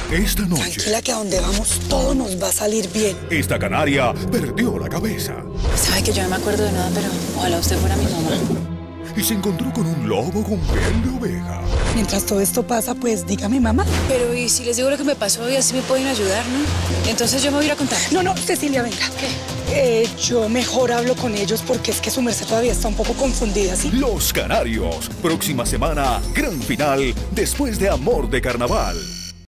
Esta noche, Tranquila que a donde vamos todo nos va a salir bien. esta canaria perdió la cabeza Sabe que yo no me acuerdo de nada, pero ojalá usted fuera mi mamá. y se encontró con un lobo con piel de oveja. Mientras todo esto pasa, pues dígame, mamá. Pero ¿y si les digo lo que me pasó y así me pueden ayudar, no? Entonces yo me voy a ir a contar. No, Cecilia, venga. Yo mejor hablo con ellos porque es que su merced todavía está un poco confundida, ¿sí? Los Canarios. Próxima semana, gran final después de Amor de Carnaval.